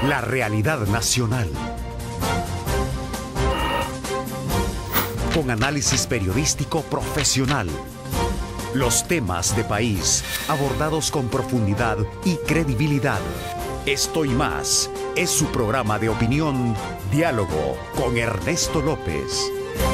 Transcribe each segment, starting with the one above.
La realidad nacional. Con análisis periodístico profesional. Los temas de país abordados con profundidad y credibilidad. Esto y más es su programa de opinión, Diálogo con Ernesto López.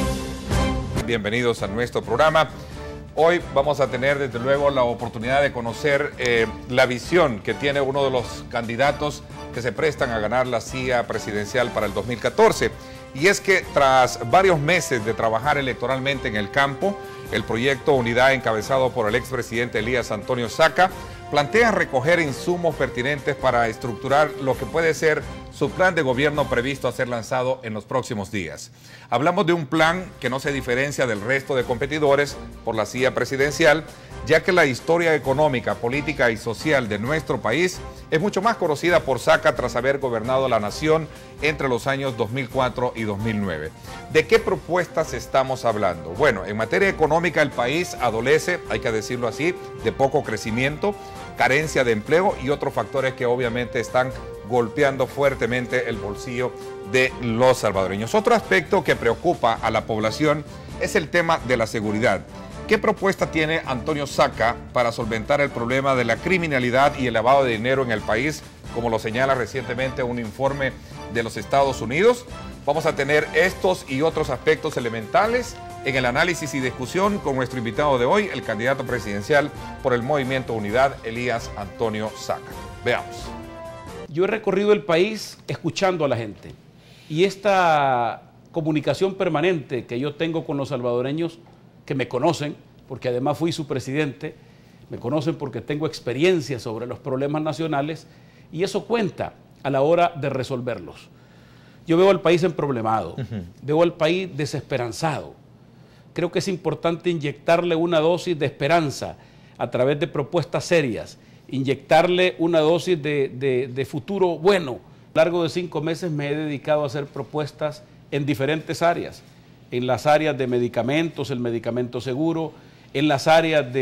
Bienvenidos a nuestro programa. Hoy vamos a tener desde luego la oportunidad de conocer la visión que tiene uno de los candidatos que se prestan a ganar la silla presidencial para el 2014. Y es que tras varios meses de trabajar electoralmente en el campo, el proyecto Unidad, encabezado por el expresidente Elías Antonio Saca, plantea recoger insumos pertinentes para estructurar lo que puede ser su plan de gobierno previsto a ser lanzado en los próximos días. Hablamos de un plan que no se diferencia del resto de competidores por la silla presidencial, ya que la historia económica, política y social de nuestro país es mucho más conocida por Saca tras haber gobernado la nación entre los años 2004 y 2009. ¿De qué propuestas estamos hablando? Bueno, en materia económica el país adolece, hay que decirlo así, de poco crecimiento, carencia de empleo y otros factores que obviamente están golpeando fuertemente el bolsillo de los salvadoreños. Otro aspecto que preocupa a la población es el tema de la seguridad. ¿Qué propuesta tiene Antonio Saca para solventar el problema de la criminalidad y el lavado de dinero en el país, como lo señala recientemente un informe de los Estados Unidos? Vamos a tener estos y otros aspectos elementales en el análisis y discusión con nuestro invitado de hoy, el candidato presidencial por el Movimiento Unidad, Elías Antonio Saca. Veamos. Yo he recorrido el país escuchando a la gente y esta comunicación permanente que yo tengo con los salvadoreños que me conocen, porque además fui su presidente, me conocen porque tengo experiencia sobre los problemas nacionales y eso cuenta a la hora de resolverlos. Yo veo al país emproblemado, veo al país desesperanzado. Creo que es importante inyectarle una dosis de esperanza a través de propuestas serias, inyectarle una dosis de futuro bueno. A lo largo de 5 meses me he dedicado a hacer propuestas en diferentes áreas, en las áreas de medicamentos, el medicamento seguro, en las áreas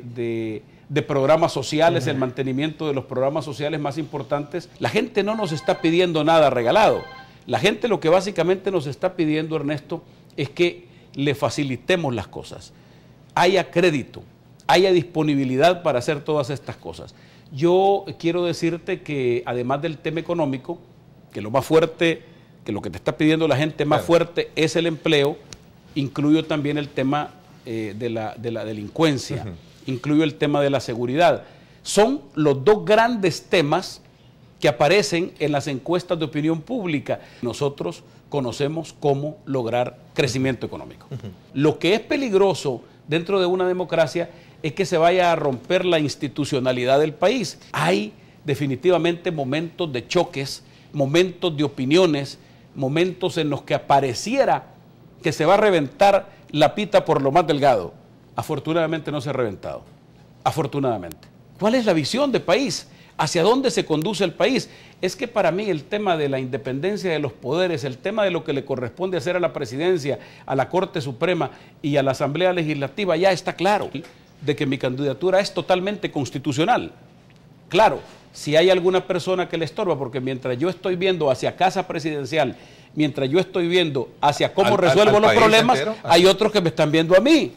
de programas sociales, el mantenimiento de los programas sociales más importantes. La gente no nos está pidiendo nada regalado. La gente lo que básicamente nos está pidiendo, Ernesto, es que le facilitemos las cosas, haya crédito, haya disponibilidad para hacer todas estas cosas. Yo quiero decirte que además del tema económico, que lo más fuerte, que lo que te está pidiendo la gente más fuerte es el empleo, incluyo también el tema de la delincuencia, incluyo el tema de la seguridad. Son los dos grandes temas que aparecen en las encuestas de opinión pública. Nosotros conocemos cómo lograr crecimiento económico. Lo que es peligroso dentro de una democracia es que se vaya a romper la institucionalidad del país. Hay definitivamente momentos de choques, momentos de opiniones, momentos en los que apareciera que se va a reventar la pita por lo más delgado. Afortunadamente no se ha reventado. Afortunadamente. ¿Cuál es la visión de país? ¿Hacia dónde se conduce el país? Es que para mí el tema de la independencia de los poderes, el tema de lo que le corresponde hacer a la presidencia, a la Corte Suprema y a la Asamblea Legislativa ya está claro, de que mi candidatura es totalmente constitucional. Claro, si hay alguna persona que le estorba, porque mientras yo estoy viendo hacia casa presidencial, mientras yo estoy viendo hacia cómo resuelvo los problemas, hay otros que me están viendo a mí.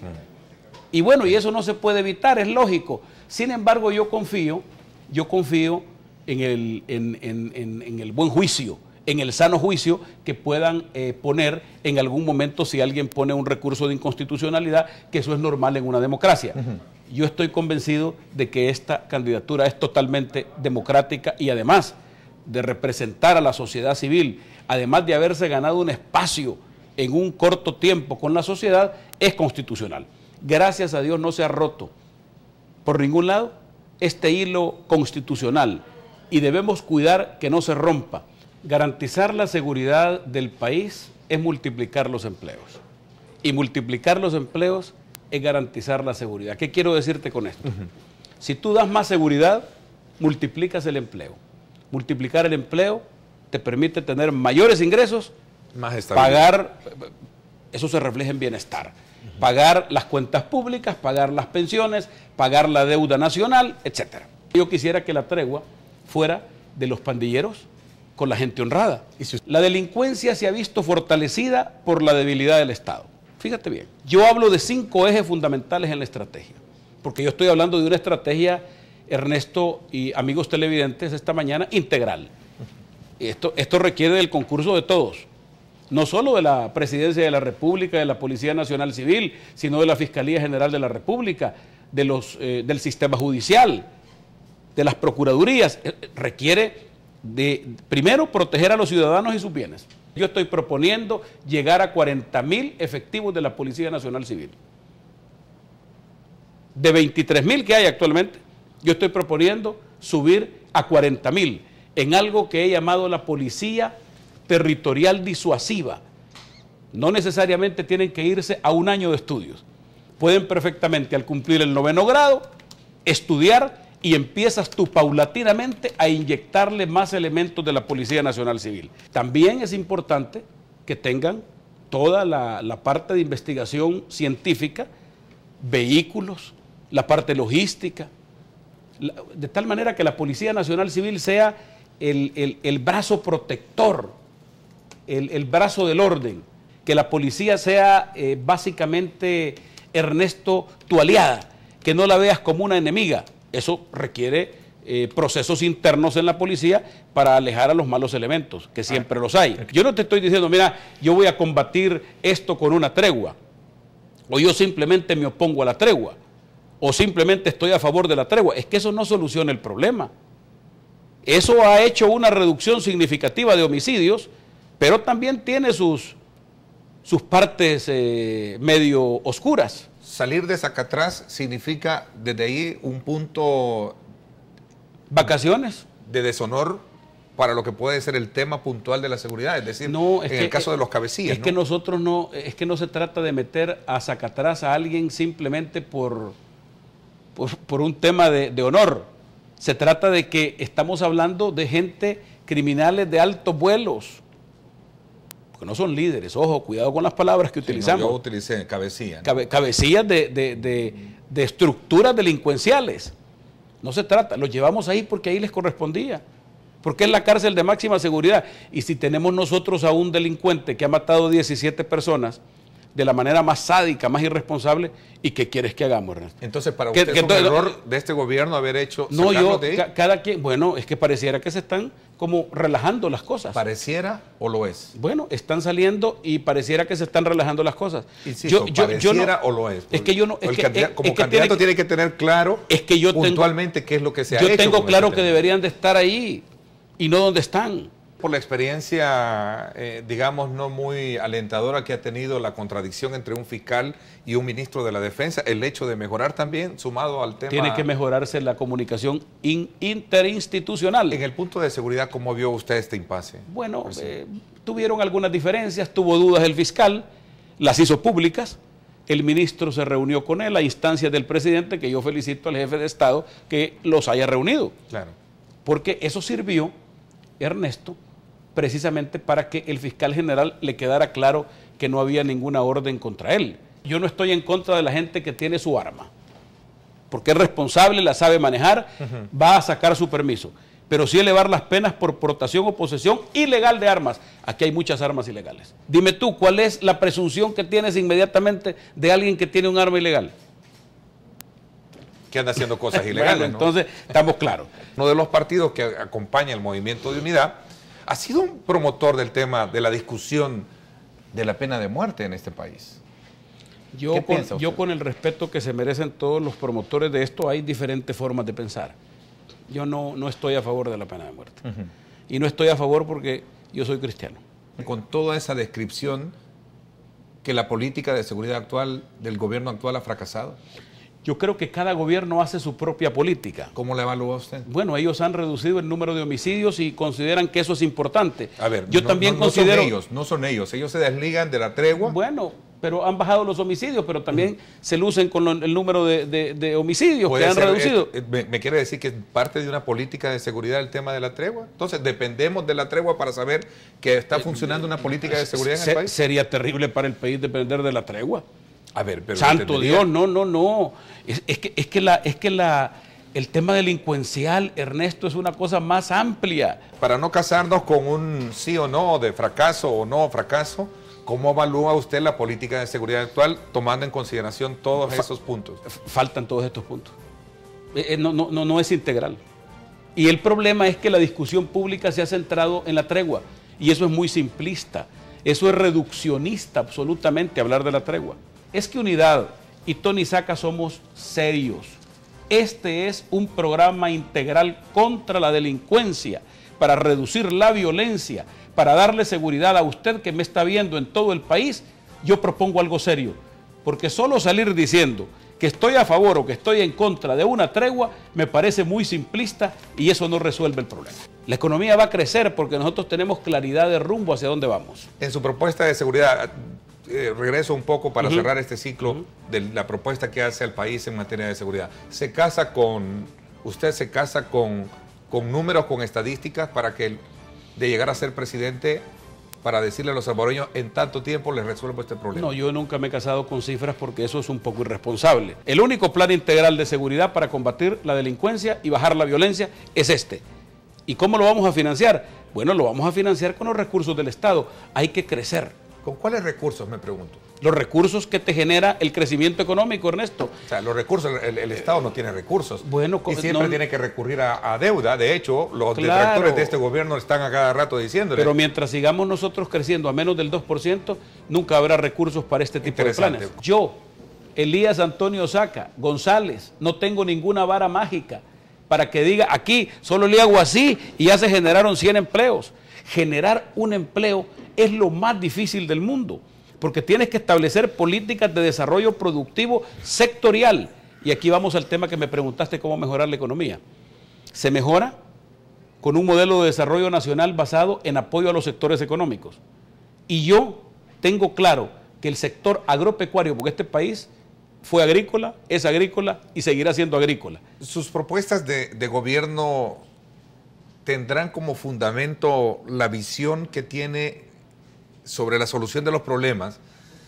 Y bueno, y eso no se puede evitar, es lógico. Sin embargo, yo confío en el buen juicio, en el sano juicio que puedan poner en algún momento si alguien pone un recurso de inconstitucionalidad, que eso es normal en una democracia. Yo estoy convencido de que esta candidatura es totalmente democrática y además de representar a la sociedad civil, además de haberse ganado un espacio en un corto tiempo con la sociedad, es constitucional. Gracias a Dios no se ha roto por ningún lado este hilo constitucional y debemos cuidar que no se rompa. Garantizar la seguridad del país es multiplicar los empleos y multiplicar los empleos es garantizar la seguridad. ¿Qué quiero decirte con esto? Si tú das más seguridad, multiplicas el empleo. Multiplicar el empleo te permite tener mayores ingresos, más pagar, eso se refleja en bienestar, pagar las cuentas públicas, pagar las pensiones, pagar la deuda nacional, etc. Yo quisiera que la tregua fuera de los pandilleros con la gente honrada. La delincuencia se ha visto fortalecida por la debilidad del Estado. Fíjate bien, yo hablo de 5 ejes fundamentales en la estrategia, porque yo estoy hablando de una estrategia, Ernesto y amigos televidentes, esta mañana integral. Esto requiere del concurso de todos, no solo de la Presidencia de la República, de la Policía Nacional Civil, sino de la Fiscalía General de la República, del sistema judicial, de las procuradurías. Requiere de, primero, proteger a los ciudadanos y sus bienes. Yo estoy proponiendo llegar a 40.000 efectivos de la Policía Nacional Civil. De 23.000 que hay actualmente, yo estoy proponiendo subir a 40.000 en algo que he llamado la Policía Territorial Disuasiva. No necesariamente tienen que irse a un año de estudios. Pueden perfectamente, al cumplir el 9º grado, estudiar y empiezas tú paulatinamente a inyectarle más elementos de la Policía Nacional Civil. También es importante que tengan toda la parte de investigación científica, vehículos, la parte logística, de tal manera que la Policía Nacional Civil sea el brazo protector, el brazo del orden, que la policía sea básicamente, Ernesto, tu aliada, que no la veas como una enemiga. Eso requiere procesos internos en la policía para alejar a los malos elementos, que siempre los hay. Yo no te estoy diciendo, mira, yo voy a combatir esto con una tregua, o yo simplemente me opongo a la tregua, o simplemente estoy a favor de la tregua. Es que eso no soluciona el problema. Eso ha hecho una reducción significativa de homicidios, pero también tiene sus partes medio oscuras. Salir de Zacatrás significa desde ahí un punto... Vacaciones. De deshonor para lo que puede ser el tema puntual de la seguridad, es decir, no, es en el caso de los cabecillas. Es que nosotros no, es que no se trata de meter a Zacatrás a alguien simplemente por un tema de honor. Se trata de que estamos hablando de gente, criminales de altos vuelos, porque no son líderes. Ojo, cuidado con las palabras que utilizamos. No, yo utilicé cabecilla, ¿no? Cabecillas de estructuras delincuenciales. No se trata, los llevamos ahí porque ahí les correspondía, porque es la cárcel de máxima seguridad. Y si tenemos nosotros a un delincuente que ha matado 17 personas de la manera más sádica, más irresponsable, ¿y qué quieres que hagamos, Ernesto? Entonces, para usted es un error de este gobierno haber hecho... No, cada quien, bueno, es que pareciera que se están como relajando las cosas. ¿Pareciera o lo es? Bueno, están saliendo y pareciera que se están relajando las cosas. Insisto, ¿pareciera o lo es? Es que yo no... Como candidato tiene que tener claro puntualmente qué es lo que se ha hecho. Yo tengo claro que deberían de estar ahí y no donde están. Por la experiencia, digamos, no muy alentadora que ha tenido la contradicción entre un fiscal y un ministro de la Defensa, el hecho de mejorar también, sumado al tema... Tiene que mejorarse la comunicación interinstitucional. En el punto de seguridad, ¿cómo vio usted este impasse? Bueno, tuvieron algunas diferencias, tuvo dudas el fiscal, las hizo públicas, el ministro se reunió con él a instancias del presidente, que yo felicito al jefe de Estado que los haya reunido. Claro. Porque eso sirvió, Ernesto, precisamente para que el fiscal general le quedara claro que no había ninguna orden contra él. Yo no estoy en contra de la gente que tiene su arma, porque es responsable, la sabe manejar, va a sacar su permiso, pero sí elevar las penas por portación o posesión ilegal de armas. Aquí hay muchas armas ilegales. Dime tú, ¿cuál es la presunción que tienes inmediatamente de alguien que tiene un arma ilegal? Que anda haciendo cosas ilegales. Bueno, entonces, estamos claros. Uno de los partidos que acompaña el Movimiento de Unidad ha sido un promotor del tema de la discusión de la pena de muerte en este país. Yo con el respeto que se merecen todos los promotores de esto, hay diferentes formas de pensar. Yo no estoy a favor de la pena de muerte. Y no estoy a favor porque yo soy cristiano. Con toda esa descripción que la política de seguridad actual del gobierno actual ha fracasado. Yo creo que cada gobierno hace su propia política. ¿Cómo la evalúa usted? Bueno, ellos han reducido el número de homicidios y consideran que eso es importante. A ver, yo también considero... No son ellos, ellos se desligan de la tregua. Bueno, pero han bajado los homicidios, pero también se lucen con el número de homicidios que han reducido. ¿Me quiere decir que es parte de una política de seguridad el tema de la tregua? Entonces, ¿dependemos de la tregua para saber que está funcionando una política de seguridad en el país? Sería terrible para el país depender de la tregua. A ver, pero santo Dios, no. Es que El tema delincuencial, Ernesto, es una cosa más amplia. Para no casarnos con un sí o no, de fracaso o no fracaso, ¿cómo evalúa usted la política de seguridad actual tomando en consideración todos esos puntos? Faltan todos estos puntos. No es integral. Y el problema es que la discusión pública se ha centrado en la tregua. Y eso es muy simplista. Eso es reduccionista absolutamente hablar de la tregua. Es que Unidad y Tony Saca somos serios. Este es un programa integral contra la delincuencia, para reducir la violencia, para darle seguridad a usted que me está viendo en todo el país. Yo propongo algo serio, porque solo salir diciendo que estoy a favor o que estoy en contra de una tregua me parece muy simplista y eso no resuelve el problema. La economía va a crecer porque nosotros tenemos claridad de rumbo hacia dónde vamos. En su propuesta de seguridad, regreso un poco para cerrar este ciclo de la propuesta que hace al país en materia de seguridad. ¿Usted se casa con números, con estadísticas para que de llegar a ser presidente, para decirle a los salvadoreños en tanto tiempo les resuelvo este problema? No, yo nunca me he casado con cifras porque eso es un poco irresponsable. El único plan integral de seguridad para combatir la delincuencia y bajar la violencia es este. ¿Y cómo lo vamos a financiar? Bueno, lo vamos a financiar con los recursos del Estado. Hay que crecer. ¿Con cuáles recursos, me pregunto? Los recursos que te genera el crecimiento económico, Ernesto. O sea, los recursos, el Estado no tiene recursos. Bueno, y siempre tiene que recurrir a deuda. De hecho, los detractores de este gobierno están a cada rato diciéndole. Pero mientras sigamos nosotros creciendo a menos del 2%, nunca habrá recursos para este tipo de planes. Yo, Elías Antonio Saca González, no tengo ninguna vara mágica para que diga, aquí solo le hago así y ya se generaron 100 empleos. Generar un empleo es lo más difícil del mundo, porque tienes que establecer políticas de desarrollo productivo sectorial. Y aquí vamos al tema que me preguntaste, cómo mejorar la economía. Se mejora con un modelo de desarrollo nacional basado en apoyo a los sectores económicos. Y yo tengo claro que el sector agropecuario, porque este país fue agrícola, es agrícola y seguirá siendo agrícola. Sus propuestas de gobierno tendrán como fundamento la visión que tiene sobre la solución de los problemas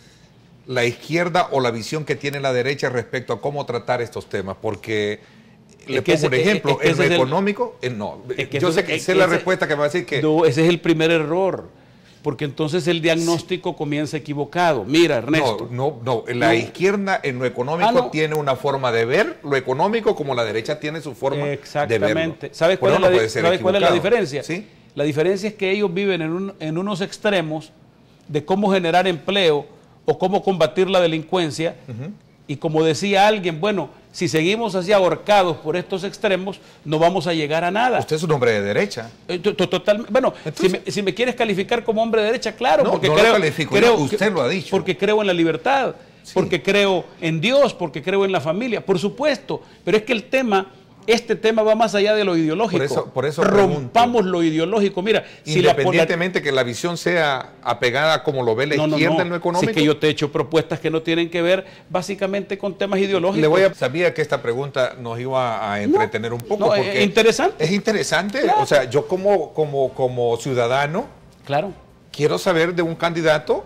la izquierda o la visión que tiene la derecha respecto a cómo tratar estos temas, porque le pongo un ejemplo, en lo económico, no, yo sé que sé la respuesta que va a decir que... No, ese es el primer error, porque entonces el diagnóstico comienza equivocado. Mira, Ernesto. La izquierda en lo económico tiene una forma de ver lo económico como la derecha tiene su forma de verlo. Exactamente. ¿Sabes cuál es la diferencia? ¿Sí? La diferencia es que ellos viven en unos extremos de cómo generar empleo o cómo combatir la delincuencia. Y como decía alguien, bueno, si seguimos así ahorcados por estos extremos, no vamos a llegar a nada. Usted es un hombre de derecha. Totalmente. Bueno, si me quieres calificar como hombre de derecha, claro. No, porque no lo califico, usted lo ha dicho. Porque creo en la libertad, porque creo en Dios, porque creo en la familia, por supuesto. Pero es que este tema va más allá de lo ideológico. Por eso rompamos lo ideológico. Mira, independientemente que la visión sea apegada como lo ve la izquierda en lo económico. Sí, que yo te he hecho propuestas que no tienen que ver básicamente con temas ideológicos. Sabía que esta pregunta nos iba a entretener un poco. Porque es interesante. Es interesante. Claro. O sea, yo como ciudadano, claro, quiero saber de un candidato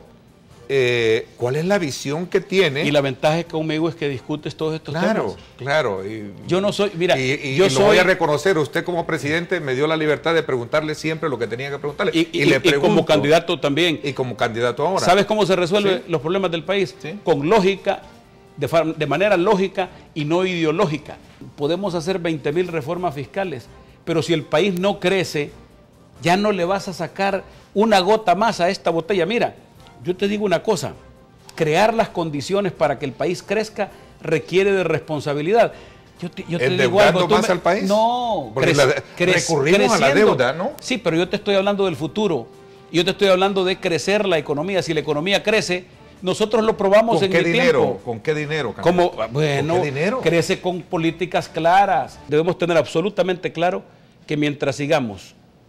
cuál es la visión que tiene. Y la ventaja conmigo es que discutes todos estos temas. Claro. Yo no soy, mira, yo lo voy a reconocer. Usted como presidente me dio la libertad de preguntarle siempre lo que tenía que preguntarle. Y le pregunto, como candidato también. Y como candidato ahora. ¿Sabes cómo se resuelven los problemas del país? ¿Sí? Con lógica, de manera lógica y no ideológica. Podemos hacer 20,000 reformas fiscales, pero si el país no crece, ya no le vas a sacar una gota más a esta botella. Mira, yo te digo una cosa, crear las condiciones para que el país crezca requiere de responsabilidad. Yo te digo algo, más al país? No, recurrimos a la deuda, ¿no? Sí, pero yo te estoy hablando del futuro. Yo te estoy hablando de crecer la economía. Si la economía crece, nosotros lo probamos en el tiempo. ¿Con qué dinero? Bueno, ¿Con qué dinero? Crece con políticas claras. Debemos tener absolutamente claro que mientras sigamos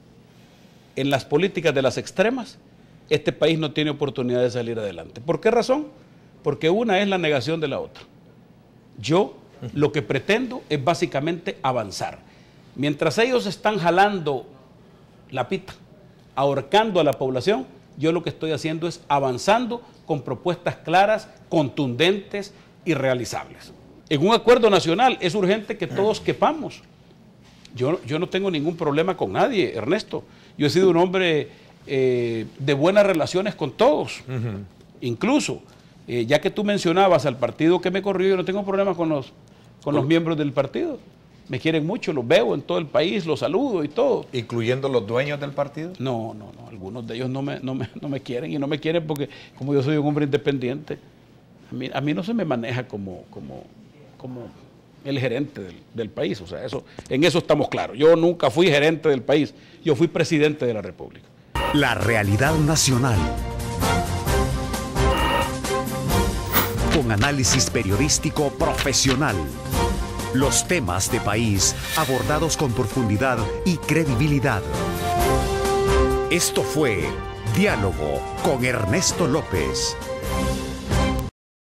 en las políticas de las extremas, este país no tiene oportunidad de salir adelante. ¿Por qué razón? Porque una es la negación de la otra. Yo lo que pretendo es básicamente avanzar. Mientras ellos están jalando la pita, ahorcando a la población, yo lo que estoy haciendo es avanzando con propuestas claras, contundentes y realizables. En un acuerdo nacional es urgente que todos quepamos. Yo no tengo ningún problema con nadie, Ernesto. Yo he sido un hombre de buenas relaciones con todos. Incluso, ya que tú mencionabas al partido que me corrió, yo no tengo problema con los miembros del partido. Me quieren mucho, los veo en todo el país, los saludo y todo. ¿Incluyendo los dueños del partido? No. Algunos de ellos no me quieren, y no me quieren porque como yo soy un hombre independiente, a mí no se me maneja como el gerente del país. O sea, en eso estamos claros. Yo nunca fui gerente del país, yo fui presidente de la República. La realidad nacional. Con análisis periodístico profesional. Los temas de país abordados con profundidad y credibilidad. Esto fue Diálogo con Ernesto López.